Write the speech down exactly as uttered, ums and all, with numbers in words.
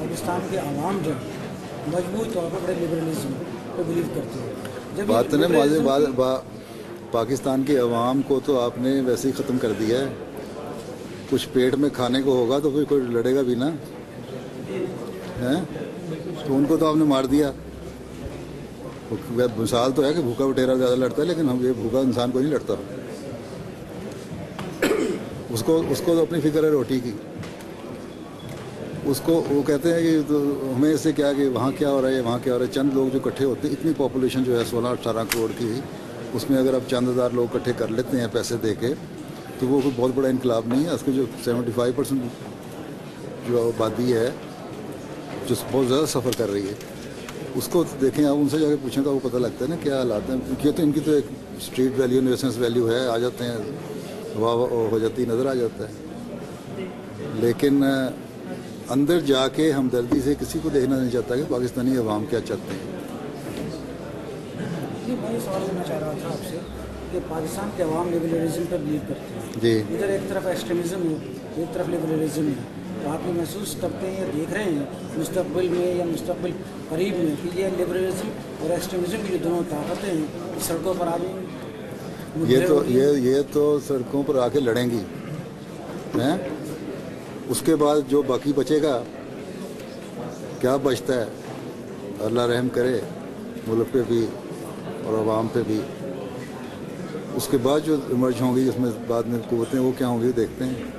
पाकिस्तान के आवाम जो मजबूत तौर पर बड़े लिबरलिज्म को बिलीव करते हैं। जब बात ये नहीं माजे liberalism बा, की- बा, पाकिस्तान की आवाम को तो आपने वैसे ही ख़त्म कर दिया है। कुछ पेट में खाने को होगा तो फिर कोई लड़ेगा भी ना, हैं? तो उनको तो आपने मार दिया। मिसाल तो है कि भूखा बटेरा ज़्यादा लड़ता है, लेकिन हम ये भूखा इंसान को नहीं लड़ता। उसको उसको तो अपनी फिक्र है रोटी की। उसको वो कहते हैं कि तो हमें इससे क्या कि वहाँ क्या हो रहा है, वहाँ क्या हो रहा है। चंद लोग जो इकट्ठे होते हैं, इतनी पॉपुलेशन जो है सोलह अठारह करोड़ की, उसमें अगर आप चंद हज़ार लोग इकट्ठे कर लेते हैं पैसे दे के, तो वो कोई बहुत बड़ा इनकलाब नहीं है। उसके जो सेवेंटी फाइव परसेंट जो आबादी है जो बहुत ज़्यादा सफ़र कर रही है, उसको देखें आप, उनसे जाके पूछें तो वो पता लगता है ना क्या हालात हैं। ये तो इनकी तो एक स्ट्रीट वैल्यू न्यूसेंस वैल्यू है, आ जाते हैं वाह वाह हो जाती नज़र आ जाता है। लेकिन अंदर जाके हमदर्दी से किसी को देखना नहीं चाहता कि पाकिस्तानी अवाम क्या चाहते हैं। जी मैं ये सवाल करना चाह रहा था आपसे कि पाकिस्तान के अवाम लिबरलिज्म पर बिलीव करते हैं। जी इधर एक तरफ एक्सट्रीमिज़म है, एक तरफ लिबरलिज्म है। तो आप ये महसूस करते हैं या देख रहे हैं मुस्तकबिल में या मुस्तकबिल करीब में कि ये लिबरलिज्म और एक्सट्रीमिज़म की जो दोनों ताकतें हैं सड़कों पर आ गई? ये तो ये ये तो सड़कों पर आके लड़ेंगी, हैं? उसके बाद जो बाकी बचेगा, क्या बचता है, अल्लाह रहम करे मुल्क पे भी और आवाम पे भी। उसके बाद जो इमर्ज होंगी जिसमें बाद में कुव्वतें, वो क्या होंगी देखते हैं।